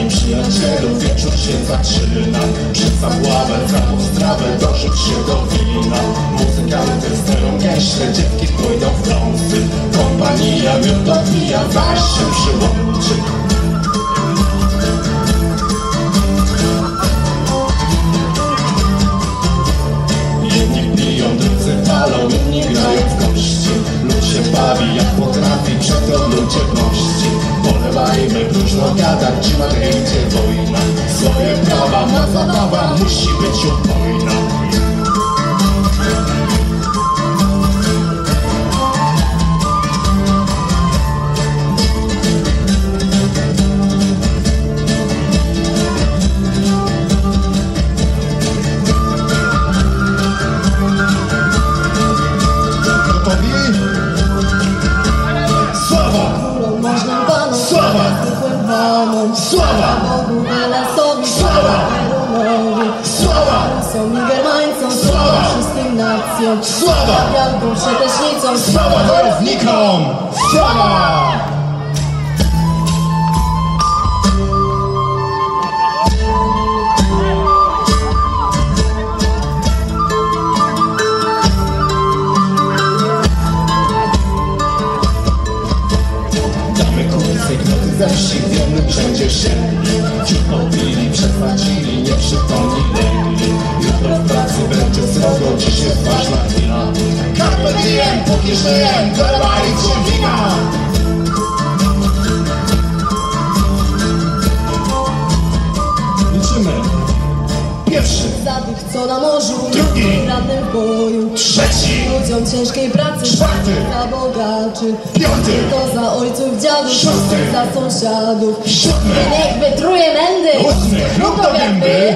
Drogi przyjacielu, wieczór się zaczyna. Przed zabławę, za postrawę, dorzuć się do wina. Muzykanty stoją gęście, dziewki pójdą w brązy. Kompania miód odbija, zaś się przyłączy. Jedni piją, drudzy palą, inni grają w kości. Lud się bawi jak potrafi, przeto ludziewności. Polewajmy, próżno gadać, czy nadejdzie wojna. Swoje prawa, ma zabawa, musi być upojna. Sława Bogu Welasowi, sława Perunowi, sława Rusom i Germańcom, sława wszystkim nacjom, sława Bianką Przetecznicą, sława wojownikom, sława! Zemści w jednym rzędzie siedli. Ci pobili, przechwacili, nie przytomni legli. Jutro w pracy będzie srogo, dziś jest ważna chwila. Carpe diem, póki żyję, dolewajcie wina. Liczymy. Pierwszy. Za tych, co na morzu, drugi, rannym w boju, trzeci, ludziom ciężkiej pracy, czwarty, za bogaczy, piąty, to za ojców, dziadów, szósty, za sąsiadów, siódmy, niech wytruje mędy, ósmy, chlub do gęby.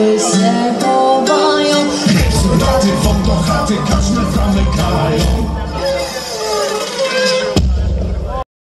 Każde zamykają.